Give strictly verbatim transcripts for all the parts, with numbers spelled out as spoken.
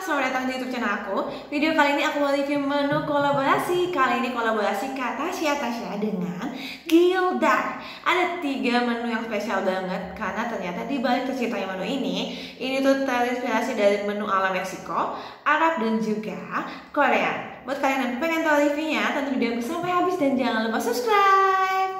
selamat datang di YouTube channel aku. Video kali ini aku mau review menu kolaborasi. Kali ini kolaborasi Kak Tasya Tasya dengan Gilda. Ada tiga menu yang spesial banget karena ternyata di balik terciptanya menu ini, ini tuh terinspirasi dari menu ala Meksiko, Arab dan juga Korea. Buat kalian yang pengen tahu reviewnya, tonton video aku sampai habis dan jangan lupa subscribe.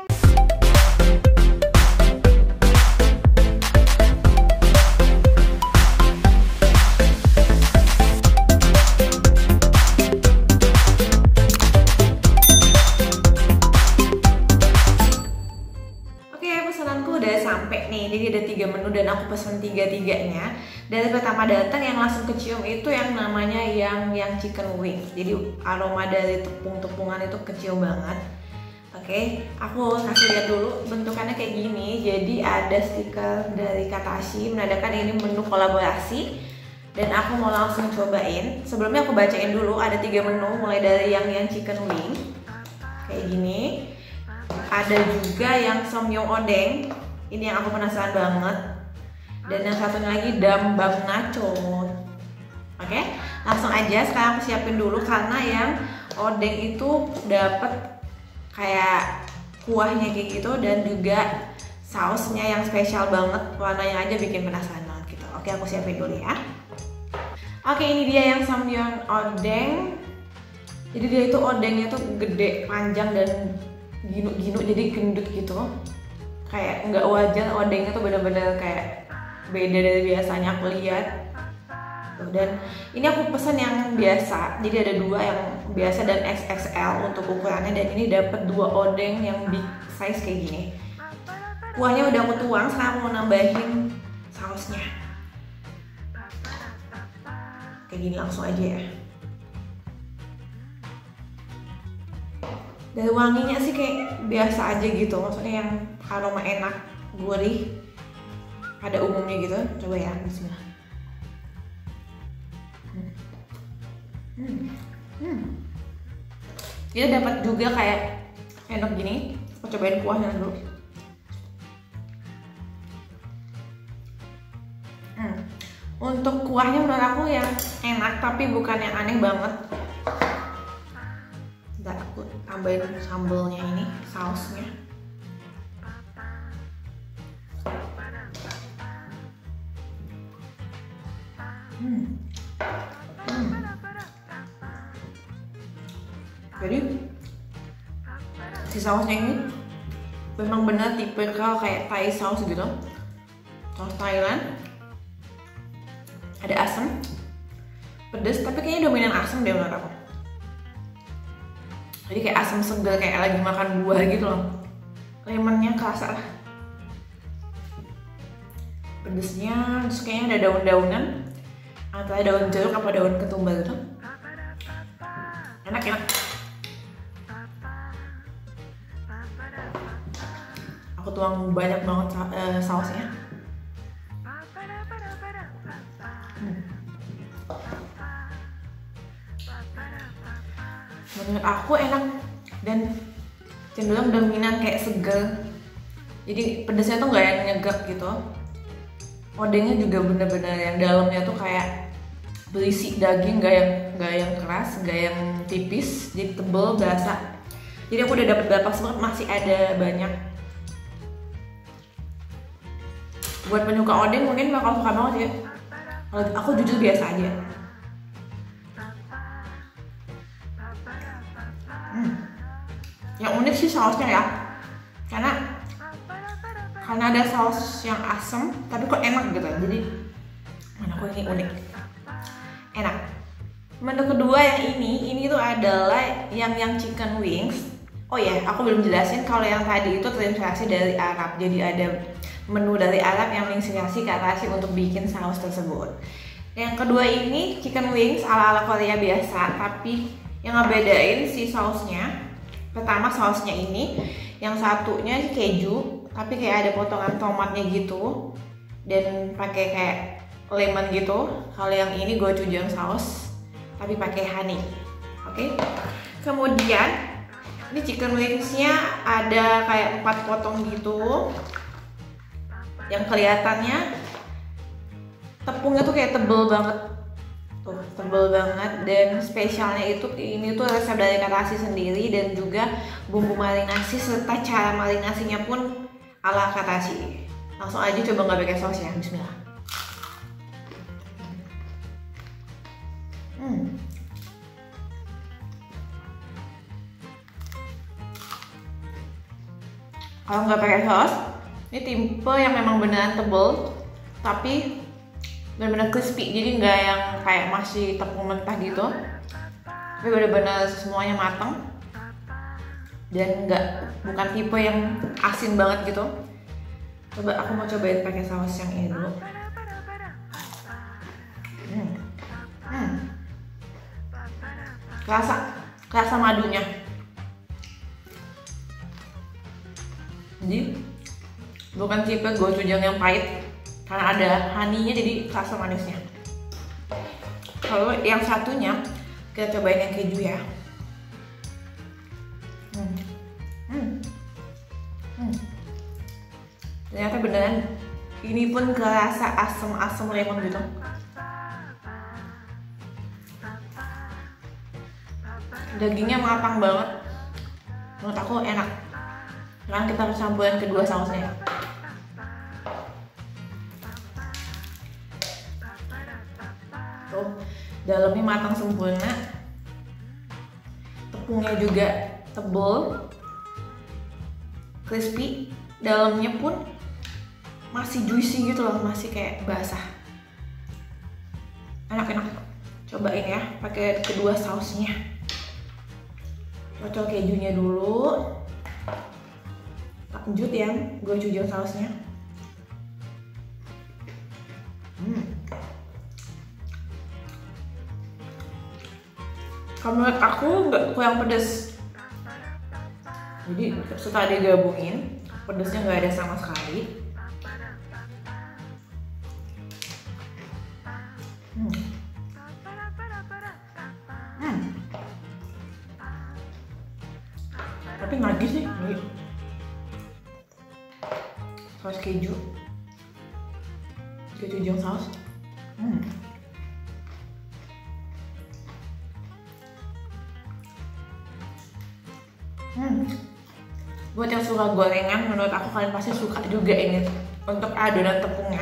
Sampai nih, jadi ada tiga menu dan aku pesen tiga-tiganya. Dari pertama datang yang langsung kecium itu yang namanya yang yang chicken wing. Jadi aroma dari tepung-tepungan itu kecium banget. Oke, aku kasih lihat dulu bentukannya kayak gini. Jadi ada stiker dari Kak Tasya menandakan ini menu kolaborasi. Dan aku mau langsung cobain. Sebelumnya aku bacain dulu, ada tiga menu mulai dari yang yang chicken wing kayak gini. Ada juga yang somyong odeng. Ini yang aku penasaran banget. Dan yang satunya lagi dambang nacho. Oke, langsung aja sekarang aku siapin dulu karena yang odeng itu dapet kayak kuahnya kayak gitu dan juga sausnya yang spesial banget. Warnanya aja bikin penasaran banget gitu. Oke, aku siapin dulu ya. Oke, ini dia yang samyang odeng. Jadi dia itu odengnya tuh gede, panjang dan ginu-ginu, jadi gendut gitu. Kayak nggak wajar, odengnya tuh bener-bener kayak beda dari biasanya aku lihat. Dan ini aku pesen yang biasa, jadi ada dua, yang biasa dan X X L untuk ukurannya. Dan ini dapat dua odeng yang big size kayak gini. Kuahnya udah aku tuang, sekarang aku mau nambahin sausnya. Kayak gini langsung aja ya. Dari wanginya sih kayak biasa aja gitu, maksudnya yang aroma enak, gurih, pada umumnya gitu. Coba ya, bismillah. Hmm. Hmm. Hmm. Dia dapat juga kayak enak gini. Aku cobain kuahnya dulu. Hmm. Untuk kuahnya menurut aku yang enak, tapi bukan yang aneh banget. Ntar aku tambahin sambelnya ini, sausnya. Hmm. Hmm. Jadi si sausnya ini memang benar tipe kayak Thai saus gitu, saus Thailand. Ada asam, pedas, tapi kayaknya dominan asam deh menurut aku. Jadi kayak asam segar, kayak lagi makan buah gitu loh. Lemonnya kerasa lah. Pedesnya, terus kayaknya ada daun-daunan, antara daun jeruk apa daun ketumbar gitu. Enak enak. Aku tuang banyak banget uh, sausnya. Hmm. Menurut aku enak dan cenderung dominan kayak segar. Jadi pedasnya tuh nggak yang nyegak gitu. Odengnya juga bener-bener yang dalamnya tuh kayak berisi daging, nggak yang nggak yang keras, nggak yang tipis, jadi tebel, berasa. Jadi aku udah dapat berapa banget, masih ada banyak. Buat penyuka odeng mungkin bakal suka banget ya. Kalau aku jujur biasa aja. Hmm. Yang unik sih sausnya ya, karena karena ada saus yang asam tapi kok enak gitu. Jadi mana kok ini unik, enak. Menu kedua yang ini, ini tuh adalah yang yang chicken wings. Oh ya, aku belum jelasin kalau yang tadi itu terinspirasi dari Arab. Jadi ada menu dari Arab yang menginspirasi Kak Tasya untuk bikin saus tersebut. Yang kedua ini chicken wings ala-ala Korea biasa, tapi yang ngebedain si sausnya. Pertama sausnya ini, yang satunya keju, tapi kayak ada potongan tomatnya gitu dan pakai kayak lemon gitu. Kalau yang ini gochujang saus, tapi pakai honey. Oke. Kemudian ini chicken wingsnya ada kayak empat potong gitu, yang kelihatannya tepungnya tuh kayak tebel banget. Tuh, tebel banget, dan spesialnya itu ini tuh resep dari Kak Tasya sendiri, dan juga bumbu marinasi serta cara marinasinya pun ala Kak Tasya. Langsung aja coba nggak pakai saus ya, bismillah. Hmm. Kalau nggak pakai saus, ini tipe yang memang beneran tebel, tapi benar-benar crispy, jadi nggak yang kayak masih tepung mentah gitu, tapi benar-benar semuanya matang dan nggak, bukan tipe yang asin banget gitu. Coba aku mau cobain pakai saus yang ini dulu. Hmm. Hmm. Kerasa, kerasa madunya. Jadi bukan tipe gochujang yang pahit, karena ada honey-nya jadi kerasa manisnya. Kalau yang satunya kita cobain yang keju ya. Hmm. Hmm. Hmm. Ternyata beneran ini pun kerasa asam-asam lemon gitu. Dagingnya matang banget, menurut aku enak. Sekarang kita harus campurin kedua sausnya. Tuh, dalamnya matang sempurna, tepungnya juga tebal, crispy, dalamnya pun masih juicy gitu loh, masih kayak basah. Enak-enak. Cobain ya pakai kedua sausnya. Cocok kejunya dulu, lanjut yang gochujang sausnya. Hmm. Kalau menurut aku nggak kurang pedas, jadi setelah digabungin pedasnya nggak ada sama sekali. Hmm. Hmm. Tapi nagih sih, nagih. Saus keju, gochujang saus. Hmm. Hmm. Buat yang suka gorengan, menurut aku kalian pasti suka juga ini untuk adonan tepungnya,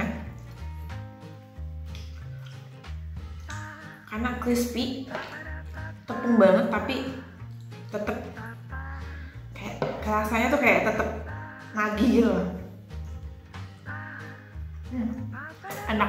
karena crispy, tepung banget, tapi tetep kayak rasanya tuh kayak tetep nagih gitu loh. Hmm. Enak,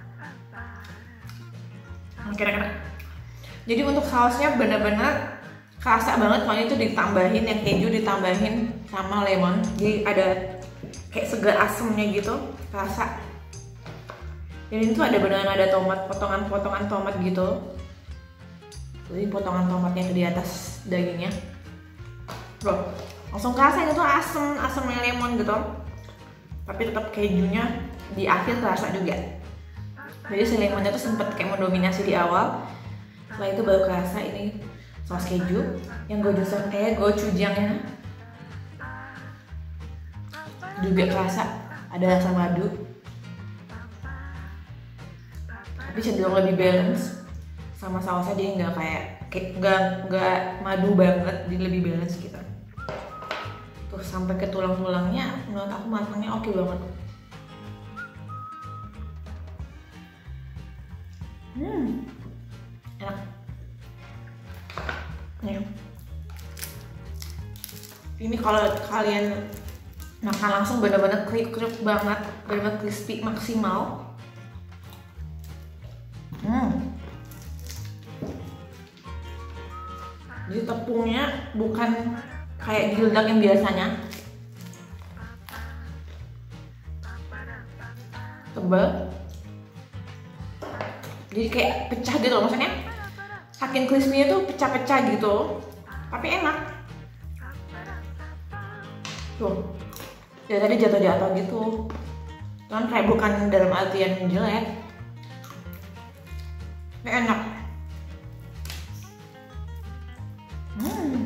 enak-enak. Jadi untuk sausnya bener-bener kerasa banget, kalau itu ditambahin yang keju, ditambahin sama lemon, jadi ada kayak segar asemnya gitu, kerasa. Dan ini tuh ada beneran ada tomat, potongan-potongan tomat gitu, jadi potongan tomatnya itu di atas dagingnya. Bro, langsung kerasa itu tuh asem, asemnya lemon gitu, tapi tetap kejunya di akhir kerasa juga. Jadi si lemonnya tuh sempet kayak mendominasi di awal, setelah itu baru kerasa ini saus keju yang gochujang eh gochujangnya juga kerasa ada rasa madu, tapi cenderung lebih balance sama sausnya, dia nggak kayak nggak nggak madu banget, dia lebih balance gitu. Tuh sampai ke tulang-tulangnya, menurut aku matangnya oke banget. Hmm, enak. Nih. Ini kalau kalian makan langsung bener-bener kriuk-kriuk banget, bener-bener crispy maksimal. Hmm. Jadi tepungnya bukan kayak gildak yang biasanya, tebal, jadi kayak pecah gitu loh, maksudnya saking crispy-nya tuh pecah-pecah gitu, tapi enak. Tuh, dari tadi jatuh-jatuh gitu, kan kayak bukan dalam artian jelek, tapi enak. Hmm.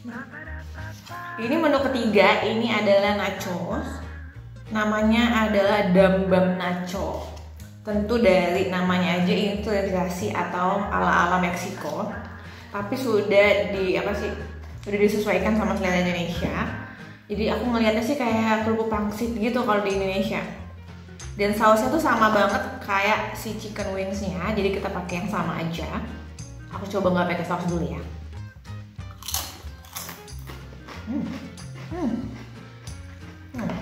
Ini menu ketiga, ini adalah nachos. Namanya adalah Dambam Nacho. Tentu dari namanya aja ini tuh terinspirasi atau ala-ala Meksiko. Tapi sudah di apa sih? Sudah disesuaikan sama selera Indonesia. Jadi aku ngeliatnya sih kayak kerupuk pangsit gitu kalau di Indonesia. Dan sausnya tuh sama banget kayak si chicken wingsnya. Jadi kita pakai yang sama aja. Aku coba nggak pakai saus dulu ya. Hmm. Hmm. Hmm.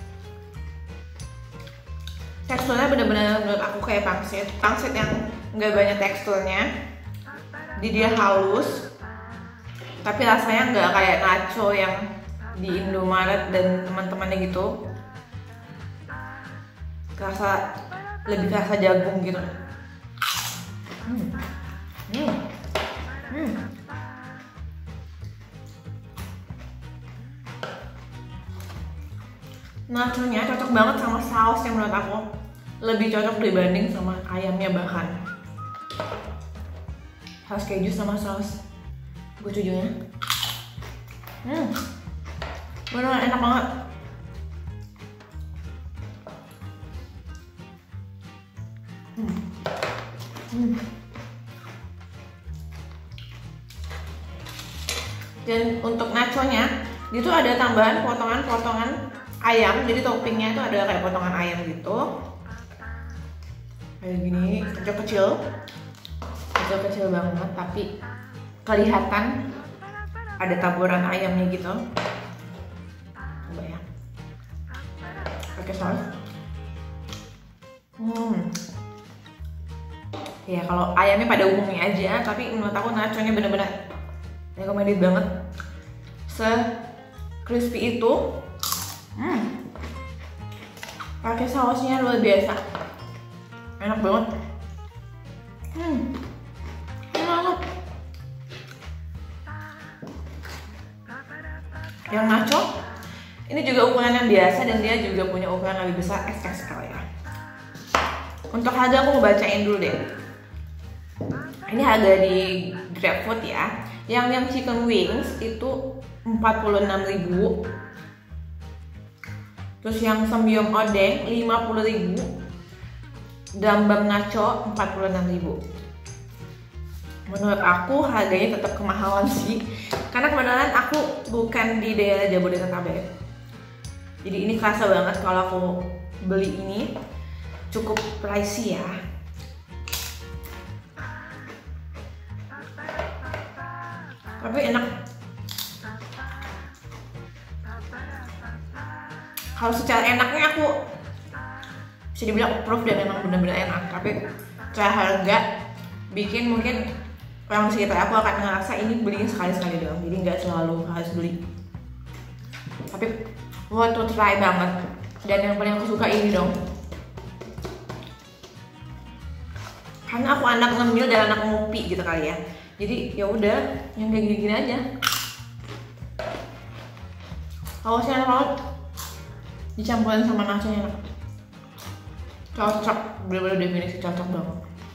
Teksturnya bener-bener menurut aku kayak pangsit. Pangsit yang nggak banyak teksturnya. Jadi dia halus. Tapi rasanya nggak kayak nacho yang di Indomaret dan teman-temannya gitu. Kerasa lebih kerasa jagung gitu. Hmm. Hmm. Hmm. Nachonya cocok banget sama saus yang menurut aku lebih cocok dibanding sama ayamnya bahkan. Saus keju sama saus gochujangnya. Hmm. Beneran enak banget. Hmm. Hmm. Dan untuk nachonya itu ada tambahan potongan-potongan ayam, jadi toppingnya itu ada kayak potongan ayam gitu, kayak gini, kecil-kecil, kecil-kecil banget, tapi kelihatan ada taburan ayamnya gitu. Coba ya, pakai saus. Hmm, ya kalau ayamnya pada umumnya aja, tapi menurut aku nachonya bener-bener recommended banget. Se crispy itu. Hmm. Pakai sausnya luar biasa. Enak banget. Hmm. Enak banget. Yang nacho ini juga ukuran yang biasa dan dia juga punya ukuran lebih besar X X L ya. Untuk harga aku mau bacain dulu deh. Ini harga di GrabFood ya. Yang yang chicken wings itu empat puluh enam ribu. Terus yang semyom odeng lima puluh ribu, Dambam Nacho empat puluh enam ribu. Menurut aku harganya tetap kemahalan sih, karena kebetulan aku bukan di daerah Jabodetabek. Jadi ini kerasa banget kalau aku beli ini, cukup pricey ya. Tapi enak. Kalau secara enaknya aku bisa dibilang approve dan memang benar-benar enak, tapi secara harga bikin mungkin orang di sekitar aku akan ngerasa ini belinya sekali-sekali doang, jadi nggak selalu harus beli. Tapi worth to try banget, dan yang paling aku suka ini dong, karena aku anak ngemil dan anak ngopi gitu kali ya, jadi ya udah yang kayak gini-gini aja. Sausnya enak banget, dicampurin sama nachonya enak. Cocok, bener-bener definisi cocok banget.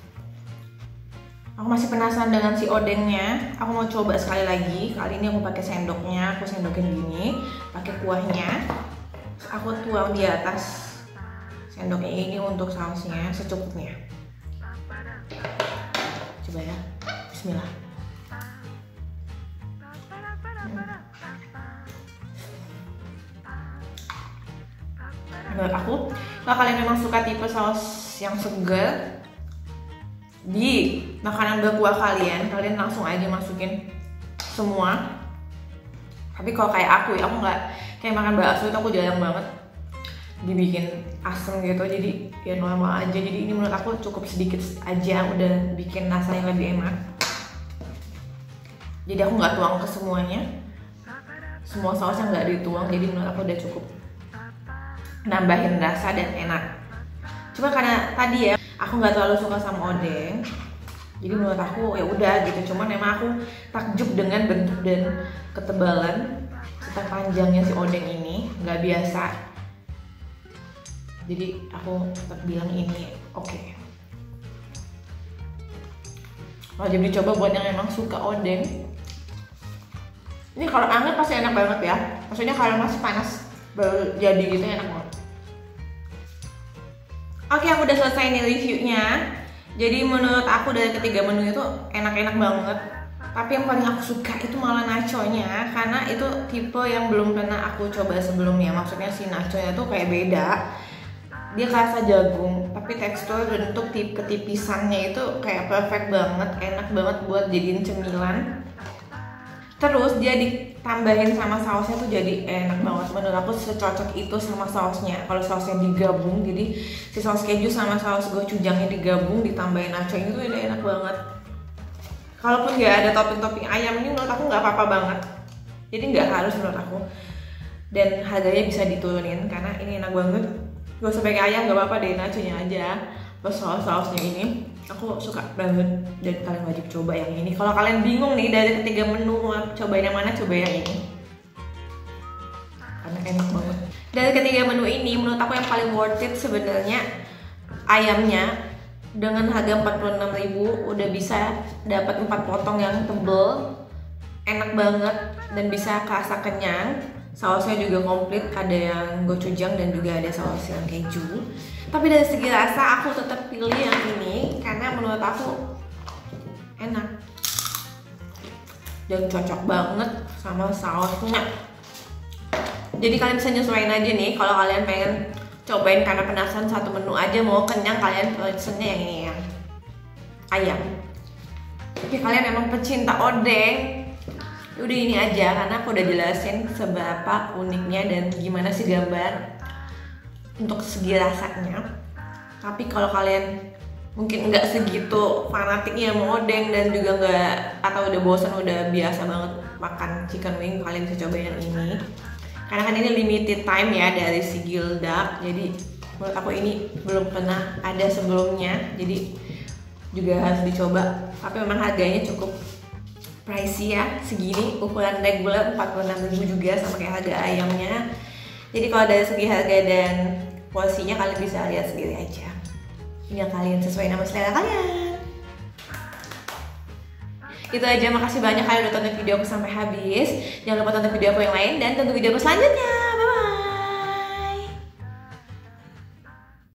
Aku masih penasaran dengan si odengnya. Aku mau coba sekali lagi. Kali ini aku pakai sendoknya, aku sendokin gini, pakai kuahnya. Terus aku tuang di atas sendoknya ini untuk sausnya secukupnya. Coba ya, bismillah. Menurut aku, kalau kalian memang suka tipe saus yang segar di makanan berkuah kalian, kalian langsung aja masukin semua. Tapi kalau kayak aku ya, aku nggak kayak makan bakso itu, aku jarang banget dibikin asem gitu, jadi ya normal aja. Jadi ini menurut aku cukup sedikit aja udah bikin rasanya lebih enak. Jadi aku nggak tuang ke semuanya, semua sausnya nggak dituang, jadi menurut aku udah cukup nambahin rasa dan enak. Cuma karena tadi ya aku nggak terlalu suka sama odeng, jadi menurut aku ya udah gitu. Cuman memang aku takjub dengan bentuk dan ketebalan serta panjangnya si odeng ini, nggak biasa. Jadi aku tetap bilang ini oke. Okay. Wajib dicoba buat yang memang suka odeng. Ini kalau anget pasti enak banget ya. Maksudnya kalau masih panas baru jadi gitu enak banget. Oke, aku udah selesai nih reviewnya. Jadi menurut aku dari ketiga menu itu enak-enak banget. Tapi yang paling aku suka itu malah nachonya, karena itu tipe yang belum pernah aku coba sebelumnya. Maksudnya si nachonya tuh kayak beda. Dia kerasa jagung, tapi tekstur bentuk tip ketipisannya itu kayak perfect banget, enak banget buat jadiin cemilan. Terus dia ditambahin sama sausnya tuh jadi enak banget. Menurut aku secocok itu sama sausnya. Kalau sausnya digabung, jadi si saus keju sama saus gochujangnya digabung ditambahin nacho itu udah enak banget. Kalaupun nggak ada topping-topping ayam ini menurut aku nggak apa-apa banget. Jadi nggak harus menurut aku. Dan harganya bisa diturunin karena ini enak banget. Gak usah pakai ayam nggak apa-apa deh, nachonya aja. Terus saus-sausnya ini aku suka banget dan kalian wajib coba yang ini. Kalau kalian bingung nih dari ketiga menu mau cobain yang mana, coba yang ini karena enak banget. Dari ketiga menu ini menurut aku yang paling worth it sebenarnya ayamnya. Dengan harga empat puluh enam ribu udah bisa dapat empat potong yang tebel, enak banget dan bisa kerasa kenyang. Sausnya juga komplit, ada yang gochujang dan juga ada saus yang keju. Tapi dari segi rasa aku tetap pilih yang ini karena menurut aku enak dan cocok banget sama sausnya. Jadi kalian bisa nyesuaiin aja nih kalau kalian pengen cobain karena penasaran satu menu aja mau kenyang, kalian pesennya yang ini yang ayam. Tapi kalian emang pecinta odeng, udah ini aja karena aku udah jelasin seberapa uniknya dan gimana sih gambar untuk segi rasanya. Tapi kalau kalian mungkin nggak segitu fanatiknya mau odeng dan juga nggak, atau udah bosan udah biasa banget makan chicken wing, kalian bisa coba yang ini karena kan ini limited time ya dari si Gildak. Jadi menurut aku ini belum pernah ada sebelumnya, jadi juga harus dicoba. Tapi memang harganya cukup pricey ya, segini ukuran regular empat puluh enam ribu juga sama kayak harga ayamnya. Jadi kalau dari segi harga dan porsinya kalian bisa lihat sendiri aja. Tinggal kalian sesuai nama selera kalian. Itu aja, makasih banyak kalian udah tonton video aku sampai habis. Jangan lupa tonton video aku yang lain dan tunggu video aku selanjutnya.